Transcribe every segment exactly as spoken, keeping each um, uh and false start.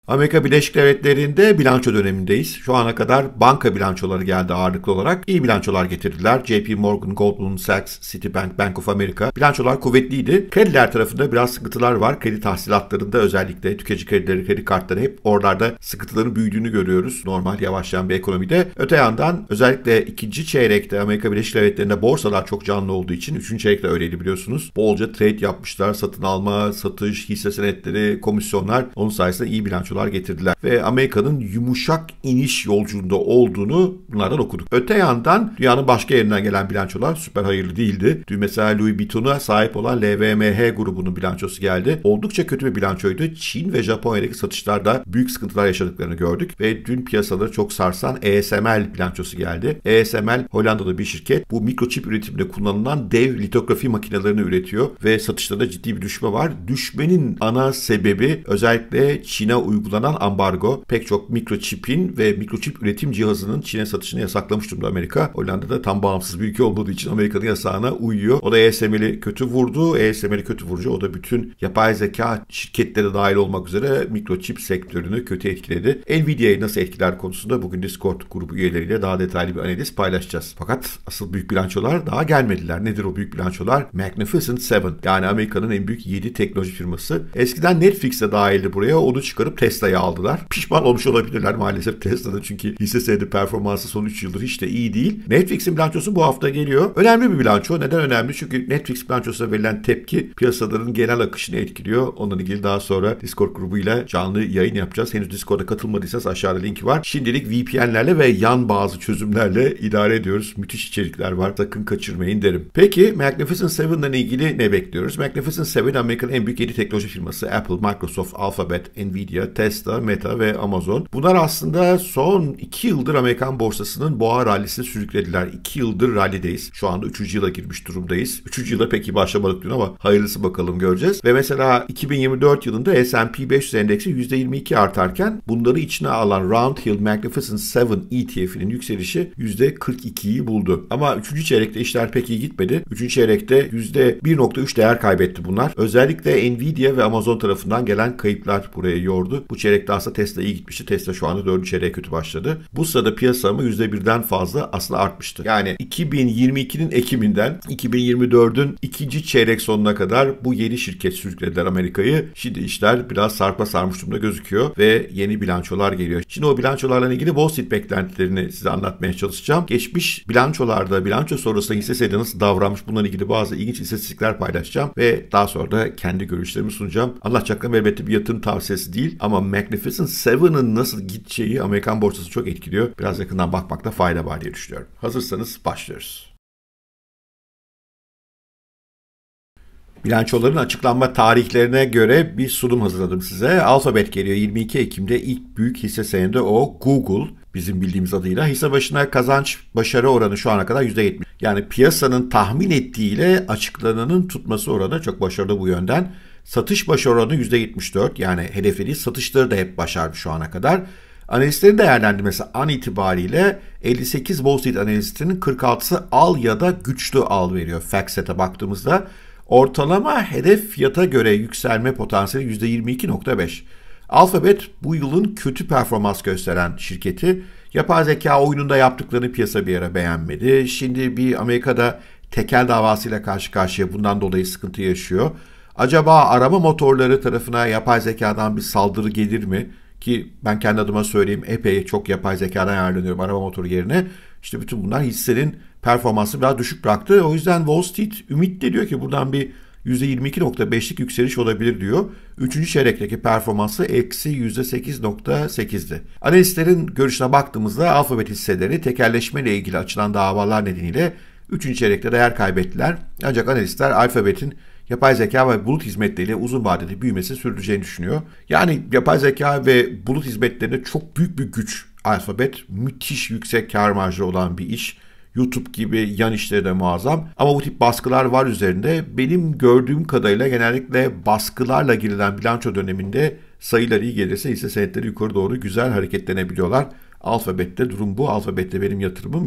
Amerika Birleşik Devletleri'nde bilanço dönemindeyiz. Şu ana kadar banka bilançoları geldi ağırlıklı olarak. İyi bilançolar getirdiler. J P Morgan, Goldman Sachs, Citibank, Bank of America. Bilançolar kuvvetliydi. Krediler tarafında biraz sıkıntılar var. Kredi tahsilatlarında özellikle tüketici kredileri, kredi kartları hep oralarda sıkıntıların büyüdüğünü görüyoruz. Normal yavaşlayan bir ekonomide. Öte yandan özellikle ikinci çeyrekte Amerika Birleşik Devletleri'nde borsalar çok canlı olduğu için üçüncü çeyrekte öyleydi biliyorsunuz. Bolca trade yapmışlar. Satın alma, satış, hisse senetleri, komisyonlar. Onun sayesinde iyi bilançolar getirdiler. Ve Amerika'nın yumuşak iniş yolculuğunda olduğunu bunlardan okuduk. Öte yandan dünyanın başka yerinden gelen bilançolar süper hayırlı değildi. Dün mesela Louis Vuitton'a sahip olan L V M H grubunun bilançosu geldi. Oldukça kötü bir bilançoydu. Çin ve Japonya'daki satışlarda büyük sıkıntılar yaşadıklarını gördük. Ve dün piyasaları çok sarsan A S M L bilançosu geldi. A S M L Hollanda'da bir şirket. Bu mikroçip üretiminde kullanılan dev litografi makinelerini üretiyor. Ve satışlarda ciddi bir düşme var. Düşmenin ana sebebi özellikle Çin'e uygulanan ambargo. Pek çok mikroçipin ve mikroçip üretim cihazının Çin'e satışını yasaklamış durumda Amerika. Hollanda'da tam bağımsız bir ülke olmadığı için Amerika'nın yasağına uyuyor. O da A S M L'i kötü vurdu. A S M L'i kötü vurunca o da bütün yapay zeka şirketleri dahil olmak üzere mikroçip sektörünü kötü etkiledi. Nvidia'yı nasıl etkiler konusunda bugün Discord grubu üyeleriyle daha detaylı bir analiz paylaşacağız. Fakat asıl büyük bilançolar daha gelmediler. Nedir o büyük bilançolar? Magnificent Seven. Yani Amerika'nın en büyük yedi teknoloji firması. Eskiden Netflix de dahildi buraya. Onu çıkarıp Tesla'yı aldılar. Pişman olmuş olabilirler maalesef Tesla'da çünkü hisse senedi performansı son üç yıldır hiç de iyi değil. Netflix'in bilançosu bu hafta geliyor. Önemli bir bilanço. Neden önemli? Çünkü Netflix bilançosuna verilen tepki piyasaların genel akışını etkiliyor. Onunla ilgili daha sonra Discord grubuyla canlı yayın yapacağız. Henüz Discord'a katılmadıysanız aşağıda linki var. Şimdilik V P N'lerle ve yan bazı çözümlerle idare ediyoruz. Müthiş içerikler var. Sakın kaçırmayın derim. Peki Magnificent Seven'la ilgili ne bekliyoruz? Magnificent Seven Amerika'nın en büyük yedi teknoloji firması. Apple, Microsoft, Alphabet, Nvidia, Tesla, Meta ve Amazon. Bunlar aslında son iki yıldır Amerikan borsasının boğa rallisini sürüklediler. iki yıldır rallideyiz. Şu anda üçüncü yıla girmiş durumdayız. üçüncü yıla pek iyi başlamadık dün ama hayırlısı bakalım göreceğiz. Ve mesela iki bin yirmi dört yılında S and P beş yüz endeksi yüzde yirmi iki artarken bunları içine alan Round Hill Magnificent Seven E T F'inin yükselişi yüzde kırk ikiyi buldu. Ama üçüncü çeyrekte işler pek iyi gitmedi. üçüncü çeyrekte yüzde bir nokta üç değer kaybetti bunlar. Özellikle Nvidia ve Amazon tarafından gelen kayıplar buraya yordu. Bu çeyrekte aslında Tesla iyi gitmişti. Tesla şu anda dördüncü çeyreğe kötü başladı. Bu sırada piyasa mı yüzde birden fazla aslında artmıştı. Yani iki bin yirmi ikinin Ekim'inden iki bin yirmi dördün ikinci çeyrek sonuna kadar bu yeni şirket sürüklediler Amerika'yı. Şimdi işler biraz sarpa sarmış durumda gözüküyor ve yeni bilançolar geliyor. Şimdi o bilançolarla ilgili Wall Street beklentilerini size anlatmaya çalışacağım. Geçmiş bilançolarda, bilanço sonrasında hisse senedi nasıl davranmış bununla ilgili bazı ilginç istatistikler paylaşacağım ve daha sonra da kendi görüşlerimi sunacağım. Anlatacaklarım elbette bir yatırım tavsiyesi değil ama Magnificent Seven'ın nasıl gideceği Amerikan borsası çok etkiliyor. Biraz yakından bakmakta fayda var diye düşünüyorum. Hazırsanız başlıyoruz. Bilançoların açıklanma tarihlerine göre bir sunum hazırladım size. Alphabet geliyor yirmi iki Ekim'de ilk büyük hisse senedi o Google. Bizim bildiğimiz adıyla hisse başına kazanç başarı oranı şu ana kadar yüzde yetmiş. Yani piyasanın tahmin ettiğiyle açıklananın tutması oranı çok başarılı bu yönden. Satış başarı oranı yüzde yetmiş dört. Yani hedeflediği satışları da hep başardı şu ana kadar. Analistlerin değerlendirmesi an itibariyle elli sekiz Wall Street analistinin kırk altısı al ya da güçlü al veriyor. FactSet'e baktığımızda ortalama hedef fiyata göre yükselme potansiyeli yüzde yirmi iki nokta beş. Alphabet bu yılın kötü performans gösteren şirketi. Yapay zeka oyununda yaptıklarını piyasa bir ara beğenmedi. Şimdi bir Amerika'da tekel davasıyla karşı karşıya bundan dolayı sıkıntı yaşıyor. Acaba arama motorları tarafına yapay zekadan bir saldırı gelir mi? Ki ben kendi adıma söyleyeyim epey çok yapay zekadan yararlanıyorum arama motoru yerine. İşte bütün bunlar hissenin performansı biraz düşük bıraktı. O yüzden Wall Street ümitli diyor ki buradan bir yüzde yirmi iki nokta beşlik yükseliş olabilir diyor. Üçüncü çeyrekteki performansı eksi yüzde sekiz nokta sekizdi. Analistlerin görüşüne baktığımızda Alphabet hisseleri tekelleşme ile ilgili açılan davalar nedeniyle üçüncü çeyrekte değer kaybettiler. Ancak analistler Alphabet'in yapay zeka ve bulut hizmetleriyle uzun vadede büyümesi sürdüreceğini düşünüyor. Yani yapay zeka ve bulut hizmetlerinde çok büyük bir güç. Alphabet müthiş yüksek kar marjı olan bir iş. YouTube gibi yan işleri de muazzam. Ama bu tip baskılar var üzerinde. Benim gördüğüm kadarıyla genellikle baskılarla girilen bilanço döneminde sayılar iyi gelirse hisse senetleri yukarı doğru güzel hareketlenebiliyorlar. Alphabet'te durum bu. Alphabet'te benim yatırımım yok.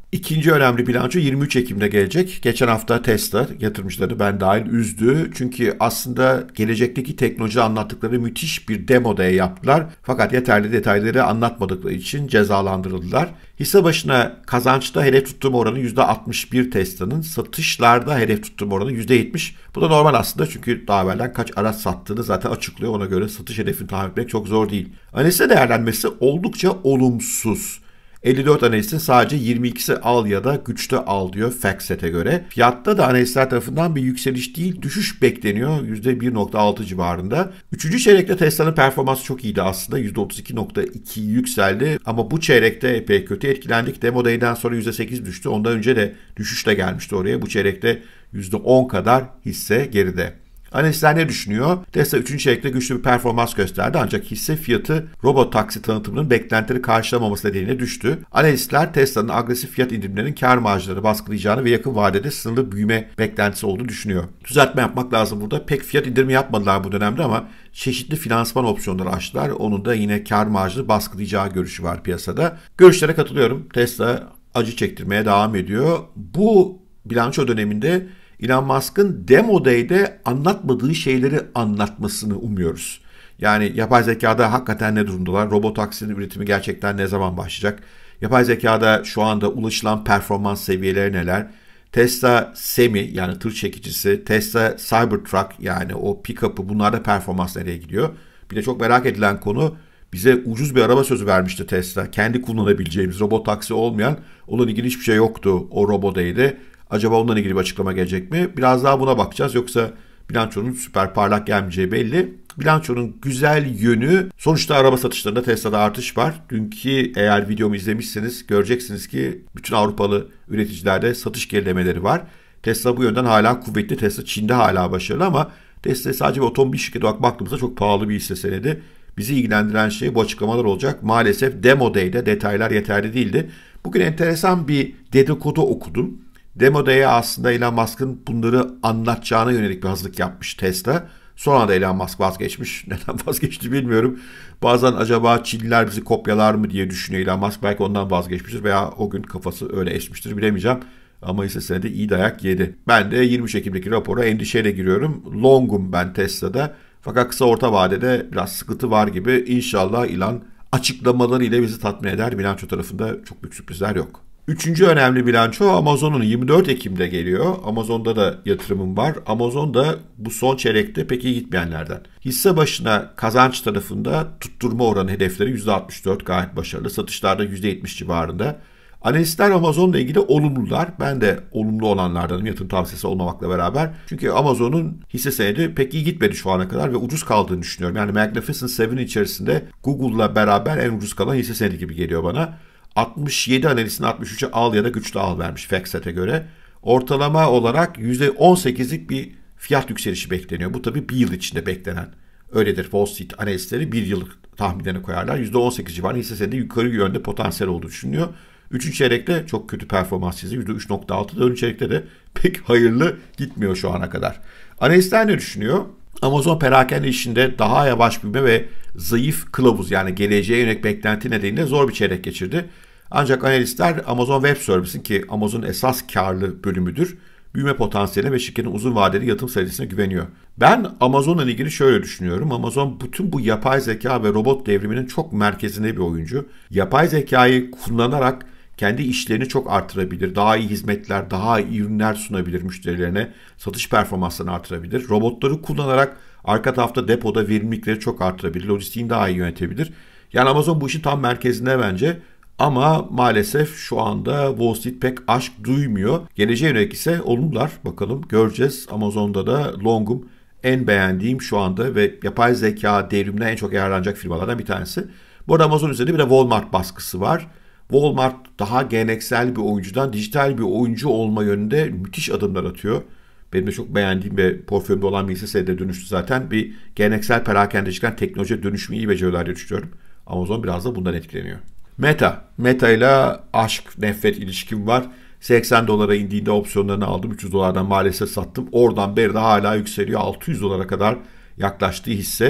İkinci önemli bilanço yirmi üç Ekim'de gelecek. Geçen hafta Tesla yatırımcıları ben dahil üzdü. Çünkü aslında gelecekteki teknoloji anlattıkları müthiş bir demo day yaptılar. Fakat yeterli detayları anlatmadıkları için cezalandırıldılar. Hisse başına kazançta hedef tutturma oranı yüzde altmış bir Tesla'nın, satışlarda hedef tutturma oranı yüzde yetmiş. Bu da normal aslında çünkü daha evvelden kaç araç sattığını zaten açıklıyor. Ona göre satış hedefini tahmin etmek çok zor değil. Analizde değerlenmesi oldukça olumsuz. elli dört analistin sadece yirmi ikisi al ya da güçte al diyor FactSet'e göre. Fiyatta da analistler tarafından bir yükseliş değil, düşüş bekleniyor yüzde bir nokta altı civarında. Üçüncü çeyrekte Tesla'nın performansı çok iyiydi aslında. yüzde otuz iki nokta iki yükseldi ama bu çeyrekte epey kötü etkilendik. Demo Day'den sonra yüzde sekiz düştü. Ondan önce de düşüşle gelmişti oraya. Bu çeyrekte yüzde on kadar hisse geride. Analistler ne düşünüyor? Tesla üçüncü çeyrekte güçlü bir performans gösterdi ancak hisse fiyatı robot taksi tanıtımının beklentileri karşılamaması nedeniyle düştü. Analistler Tesla'nın agresif fiyat indirimlerinin kar marjları baskılayacağını ve yakın vadede sınırlı büyüme beklentisi olduğunu düşünüyor. Düzeltme yapmak lazım burada. Pek fiyat indirimi yapmadılar bu dönemde ama çeşitli finansman opsiyonları açtılar. Onun da yine kar marjını baskılayacağı görüşü var piyasada. Görüşlere katılıyorum. Tesla acı çektirmeye devam ediyor. Bu bilanço döneminde Elon Musk'ın Demo Day'de anlatmadığı şeyleri anlatmasını umuyoruz. Yani yapay zekada hakikaten ne durumdalar? Robotaksinin üretimi gerçekten ne zaman başlayacak? Yapay zekada şu anda ulaşılan performans seviyeleri neler? Tesla Semi yani tır çekicisi, Tesla Cybertruck yani o pick-up'ı, bunlarda performans nereye gidiyor? Bir de çok merak edilen konu, bize ucuz bir araba sözü vermişti Tesla. Kendi kullanabileceğimiz, robot taksi olmayan, onunla ilgili hiçbir şey yoktu o Robo Day'de. Acaba onunla ilgili bir açıklama gelecek mi? Biraz daha buna bakacağız. Yoksa bilançonun süper parlak gelmeyeceği belli. Bilançonun güzel yönü, sonuçta araba satışlarında Tesla'da artış var. Dünkü eğer videomu izlemişseniz göreceksiniz ki bütün Avrupalı üreticilerde satış gerilemeleri var. Tesla bu yönden hala kuvvetli. Tesla Çin'de hala başarılı ama Tesla sadece bir otomobil şirketi olarak baktığımızda çok pahalı bir hisse senedi. Bizi ilgilendiren şey bu açıklamalar olacak. Maalesef Demo Day'de detaylar yeterli değildi. Bugün enteresan bir dedikodu okudum. Demo Day'e aslında Elon Musk'ın bunları anlatacağına yönelik bir hazırlık yapmış Tesla. Sonra da Elon Musk vazgeçmiş. Neden vazgeçti bilmiyorum. Bazen acaba Çinliler bizi kopyalar mı diye düşünüyor Elon Musk. Belki ondan vazgeçmiştir veya o gün kafası öyle esmiştir, bilemeyeceğim. Ama hisse senedi iyi dayak yedi. Ben de yirmi üç Ekim'deki rapora endişeyle giriyorum. Long'um ben Tesla'da. Fakat kısa orta vadede biraz sıkıntı var gibi. İnşallah Elon açıklamalarıyla bizi tatmin eder. Bilanço tarafında çok büyük sürprizler yok. Üçüncü önemli bilanço Amazon'un yirmi dört Ekim'de geliyor. Amazon'da da yatırımım var. Amazon da bu son çeyrekte pek iyi gitmeyenlerden. Hisse başına kazanç tarafında tutturma oranı hedefleri yüzde altmış dört, gayet başarılı. Satışlarda yüzde yetmiş civarında. Analistler Amazon'la ilgili olumlular. Ben de olumlu olanlardanım, yatırım tavsiyesi olmamakla beraber. Çünkü Amazon'un hisse senedi pek iyi gitmedi şu ana kadar ve ucuz kaldığını düşünüyorum. Yani Magnificent Seven içerisinde Google'la beraber en ucuz kalan hisse senedi gibi geliyor bana. altmış yedi analistin altmış üçe al ya da güçlü al vermiş FactSet'e göre. Ortalama olarak yüzde on sekizlik bir fiyat yükselişi bekleniyor. Bu tabii bir yıl içinde beklenen. Öyledir, Wall Street analistleri bir yıllık tahminlerini koyarlar. yüzde on sekiz civarında hisse senedi yukarı yönde potansiyel olduğu düşünülüyor. Üçüncü çeyrekte çok kötü performans çizdi. yüzde üç nokta altı. Dördüncü çeyrekte de pek hayırlı gitmiyor şu ana kadar. Analistler ne düşünüyor? Amazon perakende işinde daha yavaş büyüme ve zayıf kılavuz, yani geleceğe yönelik beklenti nedeniyle zor bir çeyrek geçirdi. Ancak analistler Amazon Web Service'in, ki Amazon'un esas karlı bölümüdür, büyüme potansiyeline ve şirketin uzun vadeli yatırım stratejisine güveniyor. Ben Amazon'la ilgili şöyle düşünüyorum. Amazon bütün bu yapay zeka ve robot devriminin çok merkezinde bir oyuncu. Yapay zekayı kullanarak kendi işlerini çok artırabilir. Daha iyi hizmetler, daha iyi ürünler sunabilir müşterilerine. Satış performanslarını artırabilir. Robotları kullanarak arka tarafta depoda verimlilikleri çok artırabilir. Lojistiğini daha iyi yönetebilir. Yani Amazon bu işin tam merkezinde bence. Ama maalesef şu anda Wall Street pek aşk duymuyor. Geleceğe yönelik ise olumlular. Bakalım göreceğiz. Amazon'da da longum, en beğendiğim şu anda ve yapay zeka devriminden en çok yararlanacak firmalardan bir tanesi. Bu arada Amazon üzerinde bir de Walmart baskısı var. Walmart daha geleneksel bir oyuncudan dijital bir oyuncu olma yönünde müthiş adımlar atıyor. Benim de çok beğendiğim ve portföyümde olan bir hisse senedine dönüştü zaten. Bir geleneksel perakendecilikten teknolojiye dönüşümü iyi beceriyorlar diye düşünüyorum. Amazon biraz da bundan etkileniyor. Meta. Meta ile aşk nefret ilişkim var. seksen dolara indiğinde opsiyonlarını aldım. üç yüz dolardan maalesef sattım. Oradan beri de hala yükseliyor. altı yüz dolara kadar yaklaştığı hisse.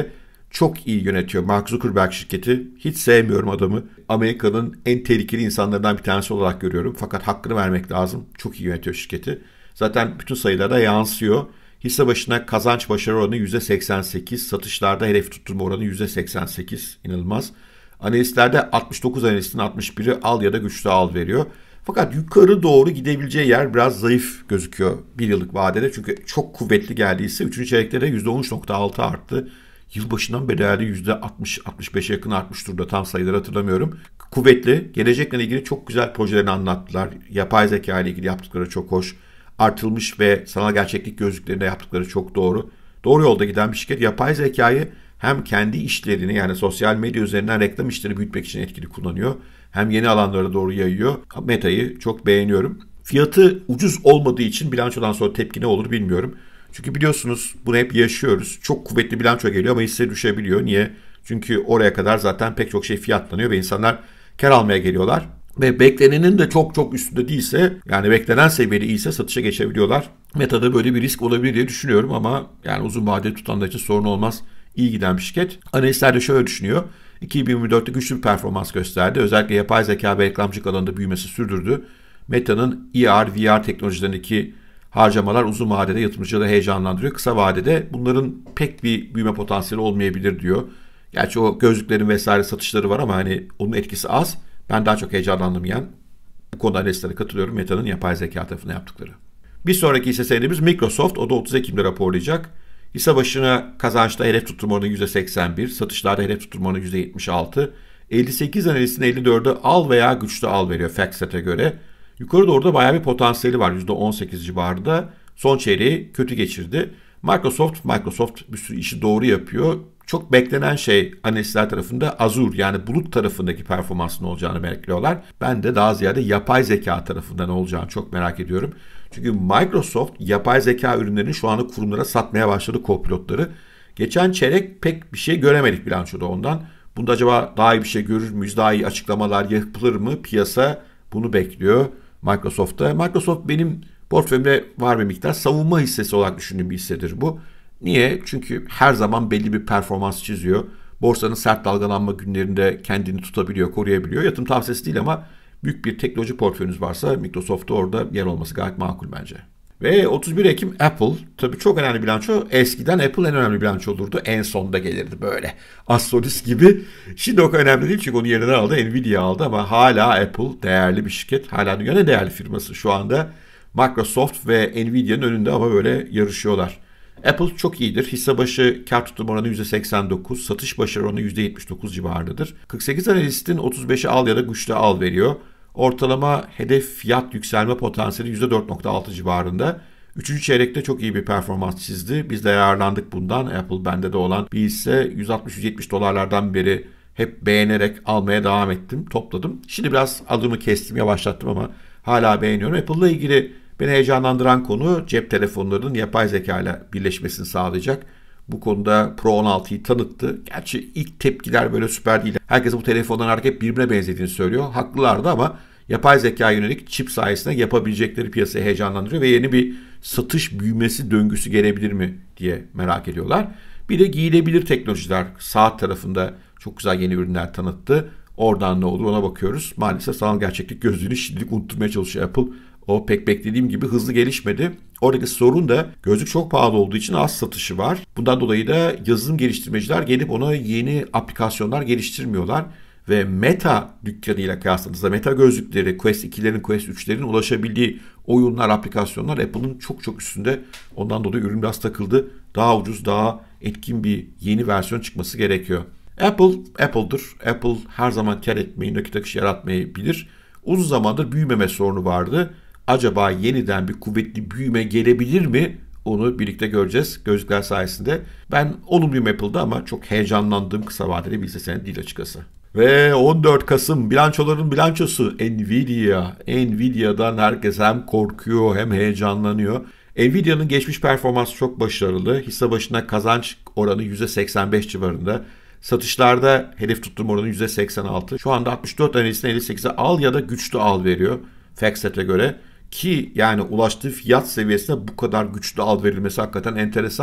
çok iyi yönetiyor. Mark Zuckerberg şirketi. Hiç sevmiyorum adamı. Amerika'nın en tehlikeli insanlardan bir tanesi olarak görüyorum. Fakat hakkını vermek lazım. Çok iyi yönetiyor şirketi. Zaten bütün sayılara yansıyor. Hisse başına kazanç başarı oranı yüzde seksen sekiz. Satışlarda hedef tutturma oranı yüzde seksen sekiz. İnanılmaz. Analistlerde altmış dokuz analistin altmış biri al ya da güçlü al veriyor. Fakat yukarı doğru gidebileceği yer biraz zayıf gözüküyor bir yıllık vadede. Çünkü çok kuvvetli geldiyse üçüncü çeyrekte de yüzde on üç nokta altı arttı. Yılbaşından beri herhalde yüzde altmış altmış beşe yakın artmış durumda. Tam sayıları hatırlamıyorum. Kuvvetli. Gelecekle ilgili çok güzel projelerini anlattılar. Yapay zeka ile ilgili yaptıkları çok hoş. Artılmış ve sanal gerçeklik gözlüklerinde yaptıkları çok doğru. Doğru yolda giden bir şirket. Yapay zekayı hem kendi işlerini, yani sosyal medya üzerinden reklam işleri büyütmek için etkili kullanıyor. Hem yeni alanlara doğru yayıyor. Meta'yı çok beğeniyorum. Fiyatı ucuz olmadığı için bilançodan sonra tepki ne olur bilmiyorum. Çünkü biliyorsunuz bunu hep yaşıyoruz. Çok kuvvetli bilanço geliyor ama hisse düşebiliyor. Niye? Çünkü oraya kadar zaten pek çok şey fiyatlanıyor ve insanlar kar almaya geliyorlar. Ve beklenenin de çok çok üstünde değilse, yani beklenen seviyede iyiyse satışa geçebiliyorlar. Meta'da böyle bir risk olabilir diye düşünüyorum ama yani uzun vadeli tutanlar için sorun olmaz. İyi giden bir şirket. Analistler de şöyle düşünüyor. iki bin yirmi dörtte güçlü bir performans gösterdi. Özellikle yapay zeka ve reklamcılık alanında büyümesi sürdürdü. Meta'nın E R, V R teknolojilerindeki harcamalar uzun vadede yatırımcıları heyecanlandırıyor. Kısa vadede bunların pek bir büyüme potansiyeli olmayabilir diyor. Gerçi o gözlüklerin vesaire satışları var ama hani onun etkisi az. Ben daha çok heyecanlandım yani. Bu konuda analistlere katılıyorum. Meta'nın yapay zeka tarafında yaptıkları. Bir sonraki hisse senedimiz Microsoft. O da otuz Ekim'de raporlayacak. Hisse başına kazançta hedef tutturma oranı yüzde seksen bir, satışlarda hedef tutturma oranı yüzde yetmiş altı. elli sekiz analistin elli dördü al veya güçlü al veriyor FactSet'e göre. Yukarı doğru da bayağı bir potansiyeli var yüzde on sekiz civarında. Son çeyreği kötü geçirdi. Microsoft, Microsoft bir sürü işi doğru yapıyor. Çok beklenen şey analistler tarafında Azure, yani bulut tarafındaki performansın olacağını bekliyorlar. Ben de daha ziyade yapay zeka tarafında ne olacağını çok merak ediyorum. Çünkü Microsoft yapay zeka ürünlerini şu anda kurumlara satmaya başladı, co-pilotları. Geçen çeyrek pek bir şey göremedik bilançoda ondan. Bunda acaba daha iyi bir şey görür müyüz? Daha iyi açıklamalar yapılır mı? Piyasa bunu bekliyor Microsoft'ta. Microsoft benim portföyümde var bir miktar. Savunma hissesi olarak düşündüğüm bir hissedir bu. Niye? Çünkü her zaman belli bir performans çiziyor. Borsanın sert dalgalanma günlerinde kendini tutabiliyor, koruyabiliyor. Yatırım tavsiyesi değil ama büyük bir teknoloji portföyünüz varsa Microsoft'ta orada yer olması gayet makul bence. Ve otuz bir Ekim Apple. Tabii çok önemli bilanço. Eskiden Apple en önemli bilanço olurdu. En sonda gelirdi böyle. Astrolist gibi. Şimdi o kadar önemli değil çünkü onu yerine aldı. Nvidia aldı ama hala Apple değerli bir şirket. Hala dünyanın en değerli firması. Şu anda Microsoft ve Nvidia'nın önünde ama böyle yarışıyorlar. Apple çok iyidir. Hisse başı kar tutulma oranı yüzde seksen dokuz, satış başarı oranı yüzde yetmiş dokuz civarındadır. kırk sekiz analistin otuz beşe al ya da güçlü al veriyor. Ortalama hedef fiyat yükselme potansiyeli yüzde dört nokta altı civarında. Üçüncü çeyrekte çok iyi bir performans çizdi. Biz de yararlandık bundan. Apple bende de olan bir hisse yüz altmış yüz yetmiş dolarlardan beri hep beğenerek almaya devam ettim, topladım. Şimdi biraz adımı kestim, yavaşlattım ama hala beğeniyorum. Apple'la ilgili beni heyecanlandıran konu cep telefonlarının yapay zeka ile birleşmesini sağlayacak. Bu konuda Pro on altıyı tanıttı. Gerçi ilk tepkiler böyle süper değil. Herkes bu telefonların artık birbirine benzediğini söylüyor. Haklılardı ama yapay zeka yönelik çip sayesinde yapabilecekleri piyasayı heyecanlandırıyor ve yeni bir satış büyümesi döngüsü gelebilir mi diye merak ediyorlar. Bir de giyilebilir teknolojiler saat tarafında çok güzel yeni ürünler tanıttı. Oradan ne olur ona bakıyoruz. Maalesef sanal gerçeklik gözlüğünü şimdilik unutturmaya çalışıyor Apple. O pek beklediğim gibi hızlı gelişmedi. Oradaki sorun da gözlük çok pahalı olduğu için az satışı var. Bundan dolayı da yazılım geliştirmeciler gelip ona yeni aplikasyonlar geliştirmiyorlar. Ve Meta dükkanıyla kıyasladığınızda Meta gözlükleri, Quest ikilerin, Quest üçlerin ulaşabildiği oyunlar, aplikasyonlar Apple'ın çok çok üstünde. Ondan dolayı ürün biraz takıldı. Daha ucuz, daha etkin bir yeni versiyon çıkması gerekiyor. Apple, Apple'dır. Apple her zaman kar etmeyi, nakit akışı yaratmayı bilir. Uzun zamandır büyümeme sorunu vardı. Acaba yeniden bir kuvvetli büyüme gelebilir mi? Onu birlikte göreceğiz gözlükler sayesinde. Ben olumluyum Apple'da ama çok heyecanlandığım kısa vadeli bir hisse senedi değil açıkçası. Ve on dört Kasım bilançoların bilançosu Nvidia. Nvidia'dan herkes hem korkuyor hem heyecanlanıyor. Nvidia'nın geçmiş performansı çok başarılı. Hisse başına kazanç oranı yüzde seksen beş civarında. Satışlarda hedef tutturma oranı yüzde seksen altı. Şu anda altmış dört analistin elli sekize al ya da güçlü al veriyor FactSet'e göre. Ki yani ulaştığı fiyat seviyesine bu kadar güçlü al verilmesi hakikaten enteresan.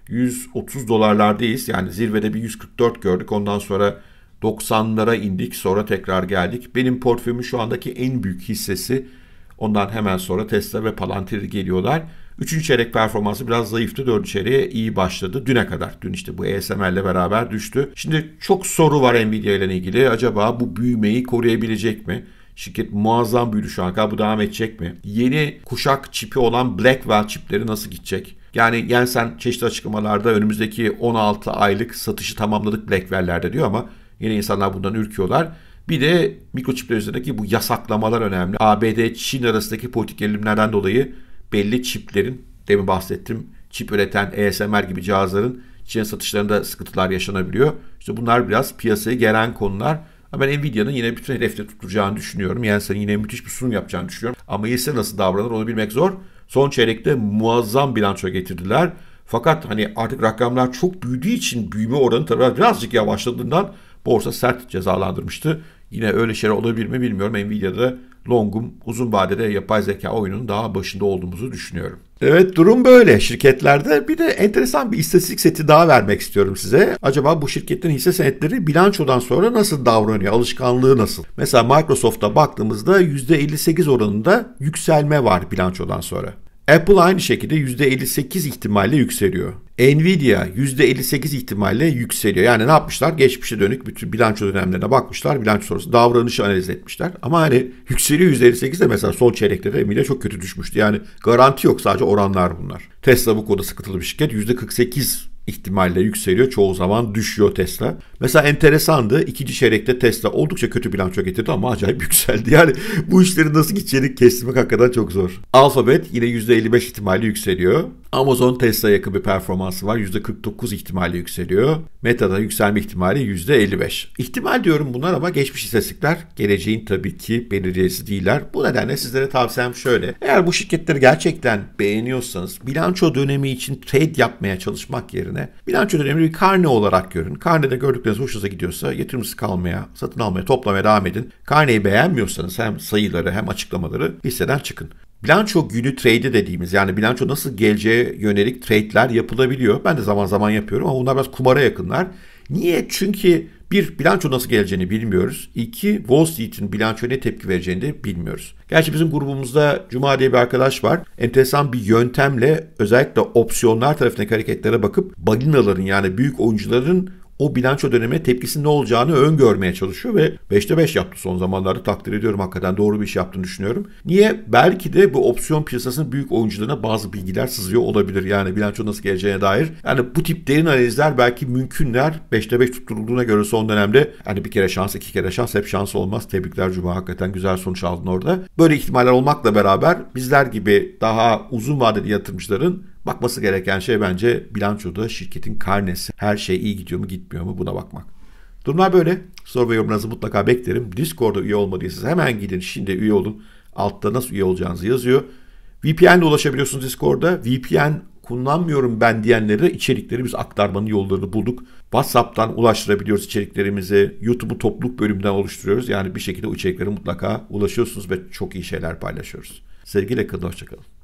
yüz otuz dolarlardayız. Yani zirvede bir yüz kırk dört gördük. Ondan sonra doksanlara indik. Sonra tekrar geldik. Benim portföyümün şu andaki en büyük hissesi, ondan hemen sonra Tesla ve Palantir geliyorlar. Üçüncü çeyrek performansı biraz zayıftı. Dördüncü çeyreğe iyi başladı. Düne kadar. Dün işte bu A S M L ile beraber düştü. Şimdi çok soru var Nvidia ile ilgili. Acaba bu büyümeyi koruyabilecek mi? Şirket muazzam büyüdü şu an kadar. Bu devam edecek mi? Yeni kuşak çipi olan Blackwell çipleri nasıl gidecek? Yani Jensen çeşitli açıklamalarda önümüzdeki on altı aylık satışı tamamladık Blackwell'lerde diyor ama yine insanlar bundan ürküyorlar. Bir de mikroçipler üzerindeki bu yasaklamalar önemli. A B D-Çin arasındaki politik gerilimlerden dolayı belli çiplerin, demin bahsettim, çip üreten A S M R gibi cihazların Çin satışlarında sıkıntılar yaşanabiliyor. İşte bunlar biraz piyasayı geren konular. Ama ben Nvidia'nın yine bütün hedefte tutturacağını düşünüyorum. Yani senin yine müthiş bir sunum yapacağını düşünüyorum. Ama hisse nasıl davranır onu bilmek zor. Son çeyrekte muazzam bilanço getirdiler. Fakat hani artık rakamlar çok büyüdüğü için büyüme oranı tabii birazcık yavaşladığından borsa sert cezalandırmıştı. Yine öyle şeyler olabilir mi bilmiyorum. Nvidia'da longum uzun vadede yapay zeka oyunun daha başında olduğumuzu düşünüyorum. Evet, durum böyle şirketlerde. Bir de enteresan bir istatistik seti daha vermek istiyorum size. Acaba bu şirketlerin hisse senetleri bilançodan sonra nasıl davranıyor? Alışkanlığı nasıl? Mesela Microsoft'a baktığımızda yüzde elli sekiz oranında yükselme var bilançodan sonra. Apple aynı şekilde yüzde elli sekiz ihtimalle yükseliyor. Nvidia yüzde elli sekiz ihtimalle yükseliyor. Yani ne yapmışlar? Geçmişe dönük bütün bilanço dönemlerine bakmışlar. Bilanço sonrası davranışı analiz etmişler. Ama hani yükseliyor yüzde elli sekiz de mesela son çeyrekte de Nvidia çok kötü düşmüştü. Yani garanti yok, sadece oranlar bunlar. Tesla bu konuda sıkıntılı bir şirket. yüzde kırk sekiz ihtimalle yükseliyor. Çoğu zaman düşüyor Tesla. Mesela enteresandı. İkinci çeyrekte Tesla oldukça kötü bilanço getirdi ama acayip yükseldi. Yani bu işlerin nasıl gideceğini kestirmek hakikaten çok zor. Alphabet yine yüzde elli beş ihtimalle yükseliyor. Amazon Tesla'ya yakın bir performansı var. yüzde kırk dokuz ihtimalle yükseliyor. Meta'da yükselme ihtimali yüzde elli beş. İhtimal diyorum bunlar ama geçmiş istatistikler geleceğin tabii ki belirleyicisi değiller. Bu nedenle sizlere tavsiyem şöyle. Eğer bu şirketleri gerçekten beğeniyorsanız bilanço dönemi için trade yapmaya çalışmak yerine bilanço dönemini bir karne olarak görün. Karnede gördükleriniz hoşunuza gidiyorsa yatırımcısı kalmaya, satın almaya, toplamaya devam edin. Karneyi beğenmiyorsanız hem sayıları hem açıklamaları hisseden çıkın. Bilanço günü trade dediğimiz, yani bilanço nasıl geleceğe yönelik trade'ler yapılabiliyor. Ben de zaman zaman yapıyorum ama bunlar biraz kumara yakınlar. Niye? Çünkü bir, bilanço nasıl geleceğini bilmiyoruz. İki, Wall Street'in bilançoya ne tepki vereceğini de bilmiyoruz. Gerçi bizim grubumuzda Cuma diye bir arkadaş var. Enteresan bir yöntemle özellikle opsiyonlar tarafındaki hareketlere bakıp balinaların, yani büyük oyuncuların o bilanço dönemine tepkisinin ne olacağını öngörmeye çalışıyor ve beşte beş yaptı son zamanlarda. Takdir ediyorum, hakikaten doğru bir iş yaptığını düşünüyorum. Niye? Belki de bu opsiyon piyasasının büyük oyuncularına bazı bilgiler sızıyor olabilir. Yani bilanço nasıl geleceğine dair. Yani bu tip derin analizler belki mümkünler. beşte beş tutturulduğuna göre son dönemde hani bir kere şans, iki kere şans, hep şans olmaz. Tebrikler Cuma, hakikaten güzel sonuç aldın orada. Böyle ihtimaller olmakla beraber bizler gibi daha uzun vadeli yatırımcıların bakması gereken şey bence bilançoda şirketin karnesi. Her şey iyi gidiyor mu gitmiyor mu, buna bakmak. Durumlar böyle. Soru ve yorumlarınızı mutlaka beklerim. Discord'da üye olmadıysanız hemen gidin şimdi üye olun. Altta nasıl üye olacağınızı yazıyor. V P N ile ulaşabiliyorsunuz Discord'da. V P N kullanmıyorum ben diyenlere içerikleri biz aktarmanın yollarını bulduk. WhatsApp'tan ulaştırabiliyoruz içeriklerimizi. YouTube'u topluluk bölümünden oluşturuyoruz. Yani bir şekilde o içeriklere mutlaka ulaşıyorsunuz ve çok iyi şeyler paylaşıyoruz. Sevgiyle kalın, hoşçakalın.